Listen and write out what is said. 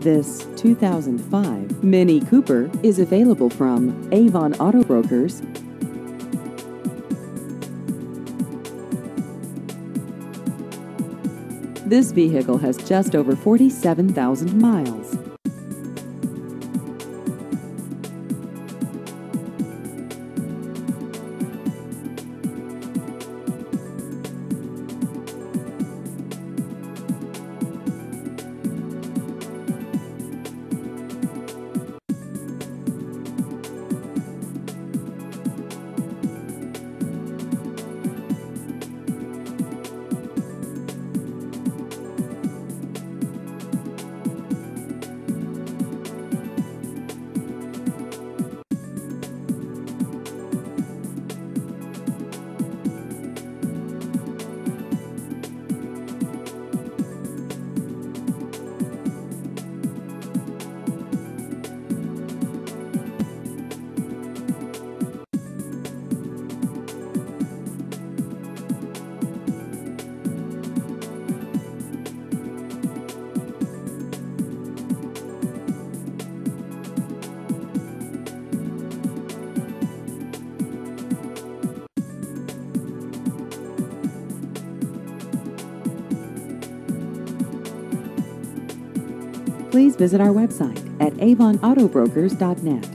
This 2005 Mini Cooper is available from Avon Auto Brokers. This vehicle has just over 47,000 miles. Please visit our website at avonautobrokers.net.